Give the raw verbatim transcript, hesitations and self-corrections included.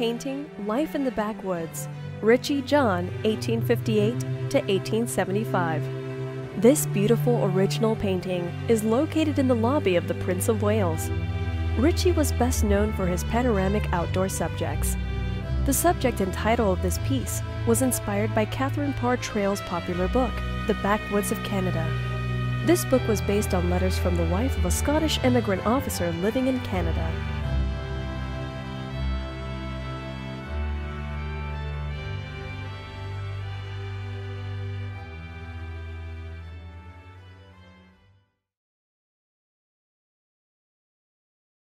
painting Life in the Backwoods, Richie John, eighteen fifty-eight to eighteen seventy-five. This beautiful original painting is located in the lobby of the Prince of Wales. Richie was best known for his panoramic outdoor subjects. The subject and title of this piece was inspired by Catherine Parr Traill's popular book, The Backwoods of Canada. This book was based on letters from the wife of a Scottish immigrant officer living in Canada.